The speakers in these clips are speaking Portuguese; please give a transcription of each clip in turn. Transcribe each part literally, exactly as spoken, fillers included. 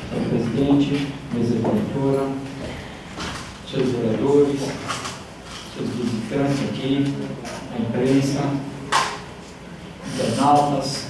senhor presidente, mesa diretora, senhores vereadores, seus visitantes aqui, a imprensa, internautas,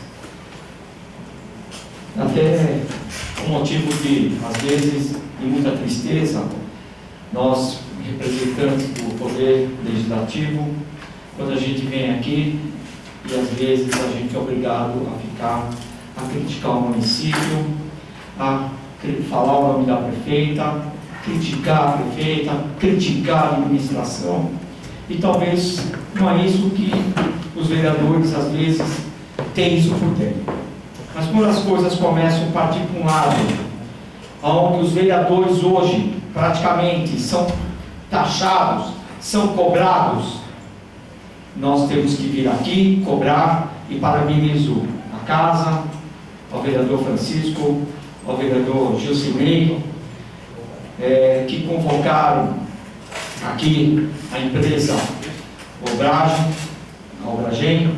até um motivo de, às vezes, de muita tristeza, nós, representantes do Poder Legislativo, quando a gente vem aqui, e às vezes a gente é obrigado a ficar, a criticar o município, a falar o nome da prefeita, criticar a prefeita, criticar a administração, e talvez não é isso que os vereadores às vezes têm isso por dentro. Mas quando as coisas começam a partir para um lado, onde os vereadores hoje praticamente são taxados, são cobrados, nós temos que vir aqui, cobrar, e parabenizo a casa, ao vereador Francisco, ao vereador Gilcinei, é, que convocaram aqui a empresa Obragem, a Obragem,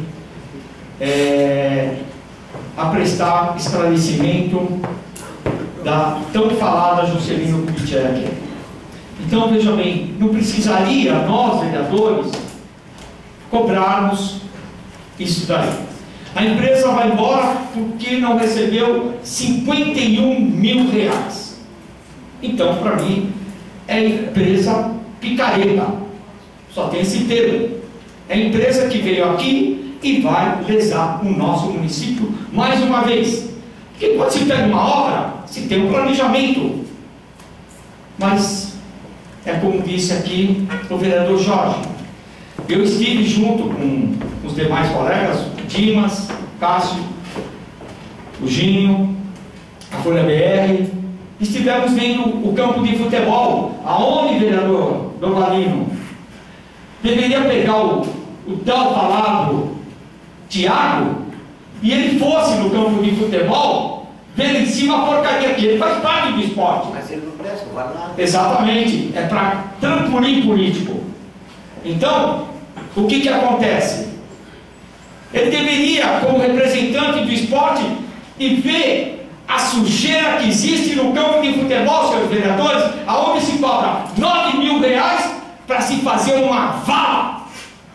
é, a prestar esclarecimento da tão falada Juscelino Kubitschek. Então, veja bem, não precisaria nós, vereadores, cobrarmos isso daí. A empresa vai embora porque não recebeu cinquenta e um mil reais. Então, para mim, é empresa picareta. Só tem esse termo. É empresa que veio aqui e vai lesar o nosso município mais uma vez. Porque quando se pega uma obra, se tem um planejamento. Mas, é como disse aqui o vereador Jorge, eu estive junto com os demais colegas, o Dimas, o Cássio, o Ginho, a Folha B R, estivemos vendo o campo de futebol, aonde, vereador Dovalino, deveria pegar o, o tal falado Tiago, e ele fosse no campo de futebol, ver em cima a porcaria que ele faz parte do esporte. Mas ele não presta, vai lá. Exatamente, é para trampolim político. Então, o que que acontece? Ele deveria, como representante do esporte, e ver a sujeira que existe no campo de futebol, senhores vereadores, aonde se cobra nove mil reais para se fazer uma vala.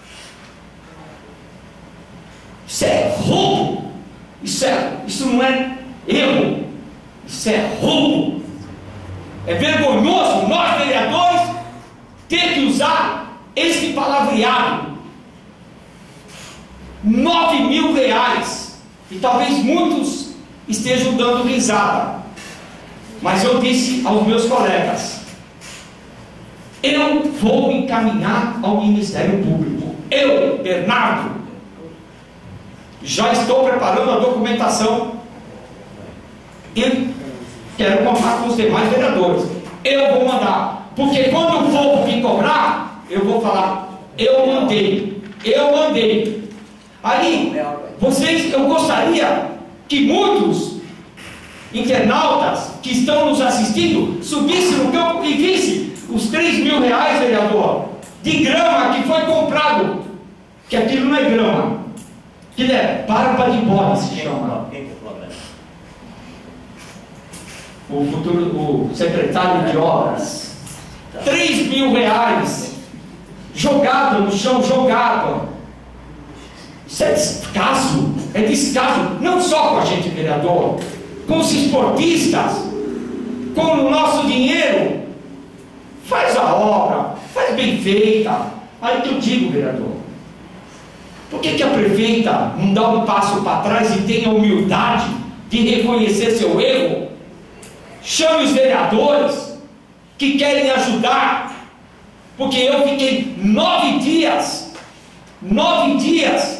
Isso é roubo. Isso, é, isso não é erro. Isso é roubo. É vergonhoso nós, vereadores, ter que usar esse palavreado. Nove mil reais. E talvez muitos estejam dando risada. Mas eu disse aos meus colegas, eu vou encaminhar ao Ministério Público. Eu, Bernardo, já estou preparando a documentação e quero contar com os demais vereadores. Eu vou mandar, porque quando o povo vir cobrar, eu vou falar, eu mandei, eu mandei. Aí, vocês, eu gostaria que muitos internautas que estão nos assistindo subissem no campo e vissem os três mil reais, vereador, de grama que foi comprado, que aquilo não é grama, aquilo é barba de bode, se chama. O futuro, o secretário de obras, três mil reais jogado no chão, jogado. Isso é descaso, é descaso, não só com a gente, vereador, com os esportistas, com o nosso dinheiro. Faz a obra, faz bem feita. Aí que eu digo, vereador, por que que a prefeita não dá um passo para trás e tem a humildade de reconhecer seu erro? Chame os vereadores que querem ajudar, porque eu fiquei nove dias, nove dias,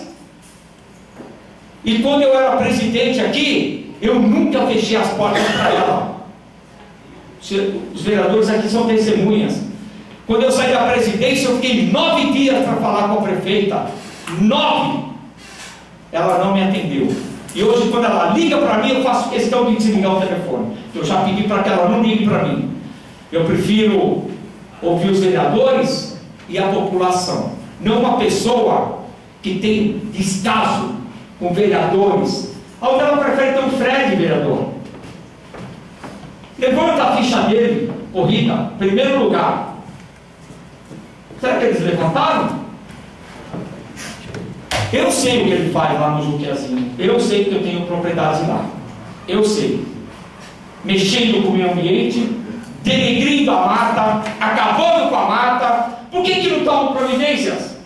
e quando eu era presidente aqui, eu nunca fechei as portas para ela. Os vereadores aqui são testemunhas. Quando eu saí da presidência, eu fiquei nove dias para falar com a prefeita. Nove! Ela não me atendeu. E hoje, quando ela liga para mim, eu faço questão de desligar o telefone. Eu já pedi para que ela não ligue para mim. Eu prefiro ouvir os vereadores e a população. Não uma pessoa que tem descaso com vereadores. Onde ela prefere ter um Fred, vereador? Levanta a ficha dele, corrida, primeiro lugar. Será que eles levantaram? Eu sei o que ele faz lá no Juquezinho. Eu sei que eu tenho propriedades lá. Eu sei. Mexendo com o meio ambiente, denegrindo a mata, acabando com a mata. Por que que não tomam providências?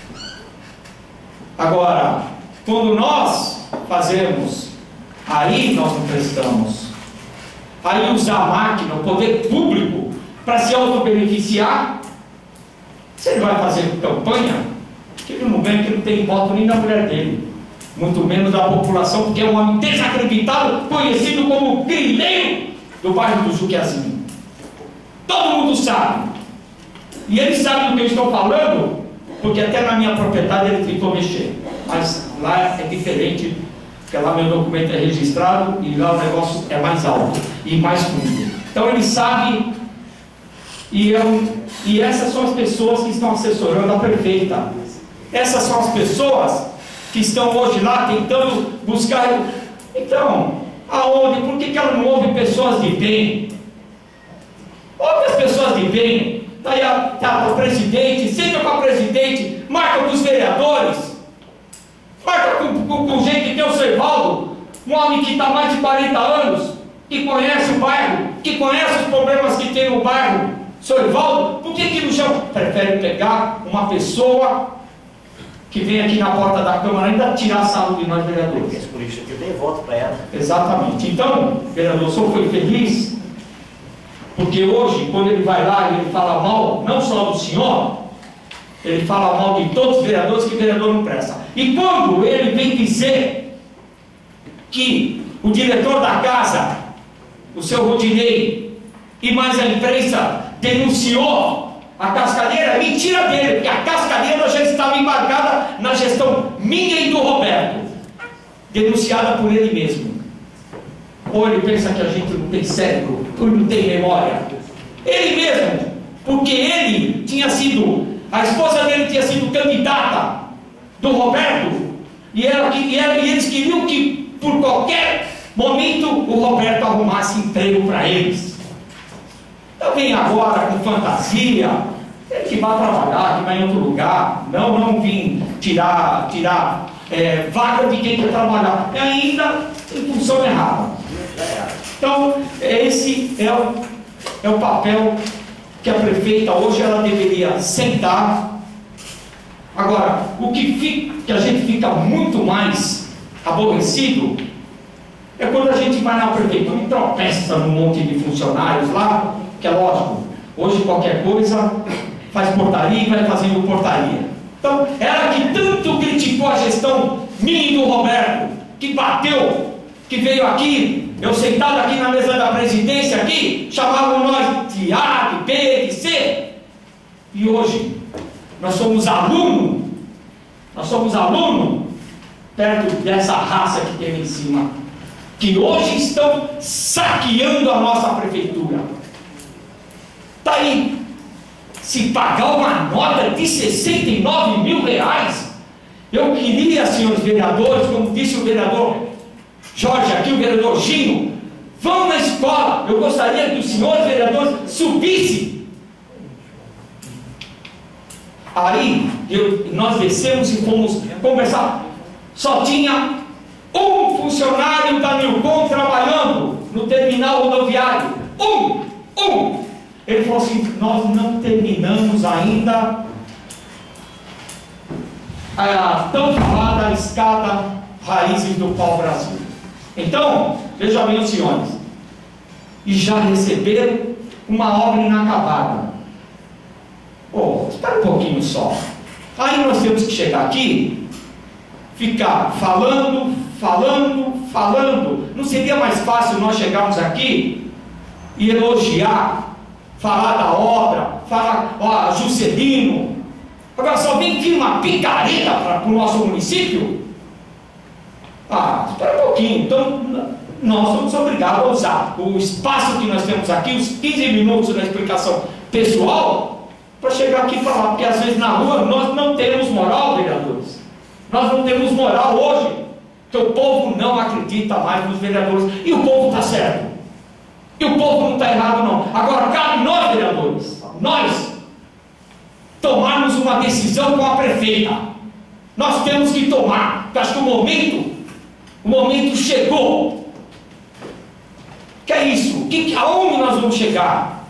Agora, quando nós fazemos, aí nós não prestamos. Aí usar a máquina, o poder público, para se auto-beneficiar. Se ele vai fazer campanha, que ele não ganha, que não tem voto nem da mulher dele, muito menos da população, porque é um homem desacreditado, conhecido como o grileiro do bairro do Juquezinho. Todo mundo sabe. E ele sabe do que eu estou falando, porque até na minha propriedade ele tentou mexer. Mas lá é diferente, porque lá meu documento é registrado e lá o negócio é mais alto e mais fundo. Então ele sabe, e, eu, e essas são as pessoas que estão assessorando a prefeita. Essas são as pessoas que estão hoje lá tentando buscar. Então, aonde? Por que que ela não ouve pessoas de bem? Ouve as pessoas de bem. Daí a, a, a presidente, senta com a presidente, marca com os vereadores, marca com, com, com gente que tem o seu Evaldo, um homem que está mais de quarenta anos, que conhece o bairro, que conhece os problemas que tem no bairro. Seu Evaldo, por que que não chama? Prefere pegar uma pessoa que vem aqui na porta da Câmara ainda tirar a sarro de nós vereadores. Por isso que eu dei voto para ela. Exatamente. Então, vereador, o senhor foi feliz, porque hoje, quando ele vai lá e ele fala mal, não só do senhor, ele fala mal de todos os vereadores, que o vereador não presta. E quando ele vem dizer que o diretor da casa, o seu Rodinei, e mais a imprensa denunciou a cascadeira, é mentira dele, porque a cascadeira já estava embarcada na gestão minha e do Roberto, denunciada por ele mesmo. Ou ele pensa que a gente não tem cérebro, ou não tem memória? Ele mesmo, porque ele tinha sido, a esposa dele tinha sido candidata do Roberto, e, ela, e, ela, e eles queriam que por qualquer momento o Roberto arrumasse emprego para eles. Então vem agora com fantasia, ele que vai trabalhar, que vai em outro lugar, não, não vim tirar, tirar é, vaga de quem quer trabalhar, é ainda em função errada. Então esse é o, é o papel que a prefeita hoje ela deveria sentar. Agora, o que, fica, que a gente fica muito mais aborrecido é quando a gente vai na prefeitura e tropeça num monte de funcionários lá, que é lógico, hoje qualquer coisa faz portaria e vai fazendo portaria. Então, ela que tanto criticou a gestão minha e do Roberto, que bateu, que veio aqui, eu sentado aqui na mesa da presidência aqui, chamavam nós de A, de B, de C, e hoje nós somos alunos, nós somos alunos perto dessa raça que tem em cima, que hoje estão saqueando a nossa prefeitura. Está aí, se pagar uma nota de sessenta e nove mil reais, eu queria, senhores vereadores, como disse o vereador Jorge aqui, o vereador Gino, vão na escola, eu gostaria que os senhores vereadores subissem. Aí, eu, nós descemos e fomos conversar, só tinha um funcionário da Nilcom trabalhando no terminal rodoviário, um, um, ele falou assim, nós não terminamos ainda a tão falada escada Raízes do Pau-Brasil. Então, veja bem os senhores, e já receberam uma obra inacabada. Oh, espera um pouquinho só. Aí nós temos que chegar aqui, ficar falando, falando, falando. Não seria mais fácil nós chegarmos aqui e elogiar, falar da obra, falar, ó, Juscelino. Agora só vem vir uma picareta para o nosso município? Ah, espera um pouquinho. Então, nós somos obrigados a usar o espaço que nós temos aqui, os quinze minutos da explicação pessoal, para chegar aqui e falar, porque às vezes na rua nós não temos moral, vereadores. Nós não temos moral hoje, porque o povo não acredita mais nos vereadores, e o povo está certo. E o povo não está errado não. Agora cabe nós, vereadores, nós tomarmos uma decisão com a prefeita. Nós temos que tomar, porque acho que o momento, o momento chegou. Que é isso? Que, aonde nós vamos chegar?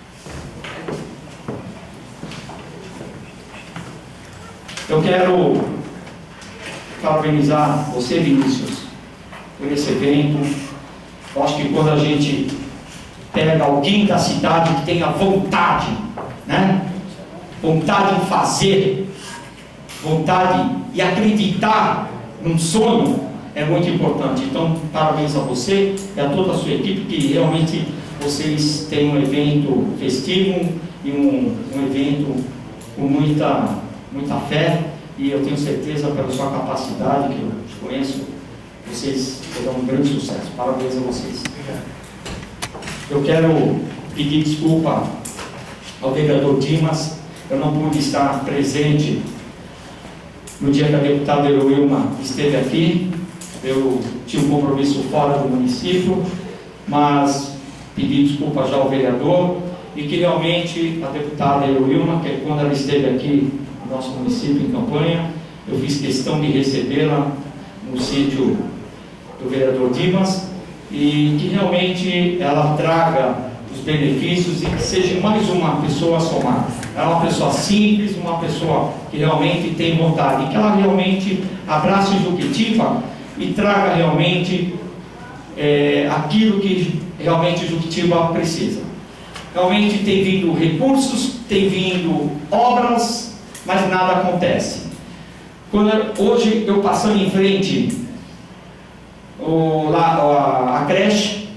Eu quero parabenizar você, Vinícius, por esse evento. Eu acho que quando a gente pega alguém da cidade que tenha vontade, né? Vontade em fazer, vontade e acreditar num sonho, é muito importante. Então, parabéns a você e a toda a sua equipe, que realmente vocês têm um evento festivo e um, um evento com muita, muita fé, e eu tenho certeza, pela sua capacidade, que eu te conheço, vocês terão um grande sucesso. Parabéns a vocês. Eu quero pedir desculpa ao vereador Dimas. Eu não pude estar presente no dia que a deputada Eloilma esteve aqui. Eu tinha um compromisso fora do município, mas pedi desculpa já ao vereador, e que realmente a deputada Eloilma, que quando ela esteve aqui no nosso município em campanha, eu fiz questão de recebê-la no sítio do vereador Dimas, e que realmente ela traga os benefícios e que seja mais uma pessoa a somar. Ela é uma pessoa simples, uma pessoa que realmente tem vontade, e que ela realmente abrace Juquitiba e traga realmente é, aquilo que realmente Juquitiba precisa. Realmente tem vindo recursos, tem vindo obras, mas nada acontece. Quando eu, hoje eu passando em frente o, lá, a, a creche,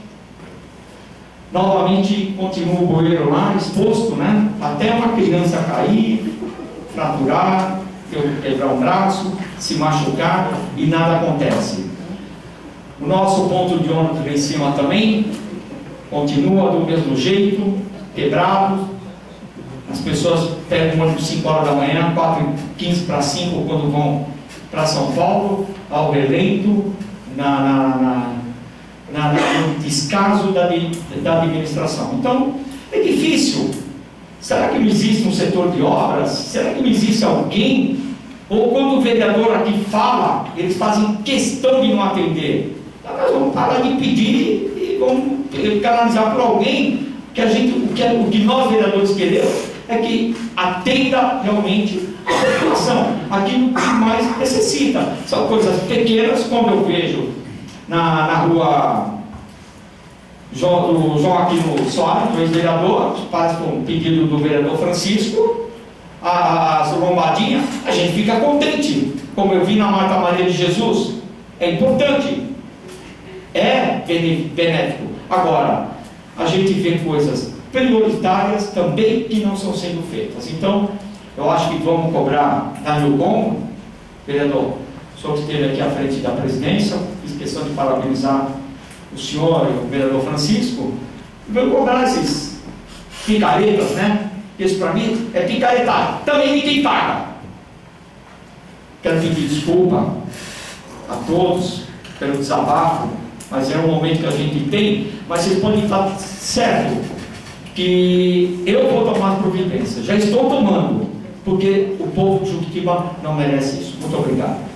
novamente continua o bueiro lá exposto, né? Até uma criança cair, fraturar, quebrar um braço, se machucar, e nada acontece. O nosso ponto de ônibus lá em cima também continua do mesmo jeito, quebrado. As pessoas pegam o ônibus cinco horas da manhã, quatro e quinze para cinco, quando vão para São Paulo, ao relento, na, na, na, na, no descaso da, da administração. Então, é difícil. Será que não existe um setor de obras? Será que não existe alguém? Ou quando o vereador aqui fala, eles fazem questão de não atender. Então, nós vamos parar de pedir e vamos canalizar por alguém, que a gente, o, que, o que nós vereadores queremos é que atenda realmente a população, aquilo que mais necessita. São coisas pequenas, como eu vejo na, na rua João, do João Aquino Soares, do ex-vereador, parece com um pedido do vereador Francisco, as lombadinhas, a gente fica contente, como eu vi na Marta Maria de Jesus. É importante, é benéfico. Agora, a gente vê coisas prioritárias também que não estão sendo feitas. Então, eu acho que vamos cobrar da Nilcom, vereador, o senhor esteve aqui à frente da presidência, fiz questão de parabenizar o senhor e o vereador Francisco, e vamos cobrar esses picaretas, né? Isso para mim é picaretagem. Também ninguém paga. Quero pedir desculpa a todos pelo desabafo, mas é um momento que a gente tem, mas vocês podem estar certo que eu vou tomar providência. Já estou tomando, porque o povo de Juquitiba não merece isso. Muito obrigado.